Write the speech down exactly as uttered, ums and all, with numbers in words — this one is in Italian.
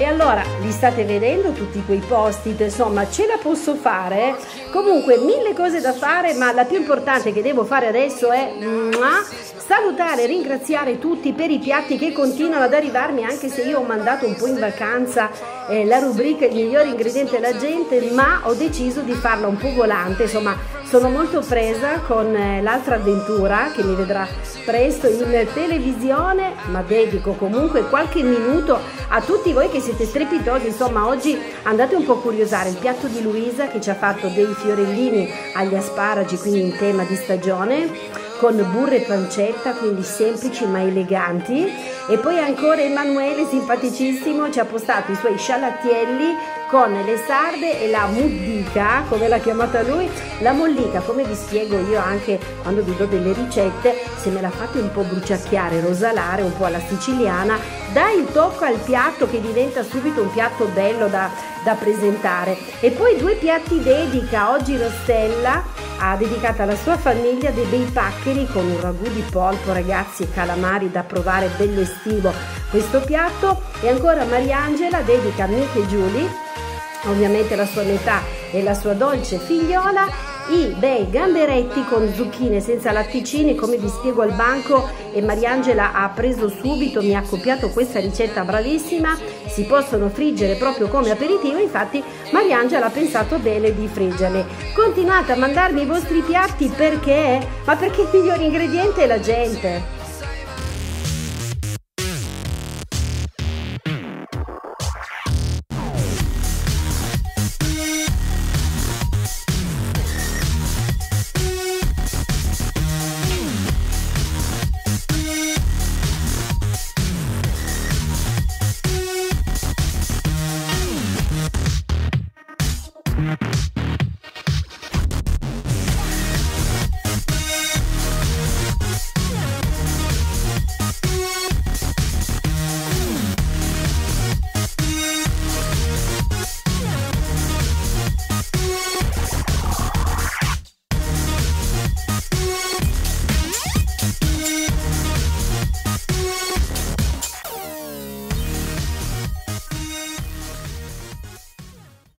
E allora li state vedendo tutti quei post-it, insomma ce la posso fare? Comunque mille cose da fare, ma la più importante che devo fare adesso è salutare e ringraziare tutti per i piatti che continuano ad arrivarmi, anche se io ho mandato un po' in vacanza eh, la rubrica il miglior ingrediente della gente, ma ho deciso di farla un po' volante. Insomma sono molto presa con eh, l'altra avventura che mi vedrà presto in televisione, ma dedico comunque qualche minuto a tutti voi che siete strepitosi. Insomma oggi andate un po' a curiosare il piatto di Luisa, che ci ha fatto dei fiorellini agli asparagi, quindi in tema di stagione, con burro e pancetta, quindi semplici ma eleganti. E poi ancora Emanuele, simpaticissimo, ci ha postato i suoi scialatielli con le sarde e la muddica, come l'ha chiamata lui. La mollica, come vi spiego io anche quando vi do delle ricette, se me la fate un po' bruciacchiare, rosalare, un po' alla siciliana, dà il tocco al piatto che diventa subito un piatto bello da, da presentare. E poi due piatti dedica. Oggi Rostella ha dedicato alla sua famiglia dei bei paccheri con un ragù di polpo, ragazzi, e calamari da provare, bello estivo questo piatto. E ancora Mariangela dedica a Mick e Julie, ovviamente la sua metà e la sua dolce figliola, i bei gamberetti con zucchine senza latticini, come vi spiego al banco. E Mariangela ha preso subito, mi ha copiato questa ricetta bravissima, si possono friggere proprio come aperitivo. Infatti Mariangela ha pensato bene di friggerli. Continuate a mandarmi i vostri piatti, perché? Ma perché il miglior ingrediente è la gente.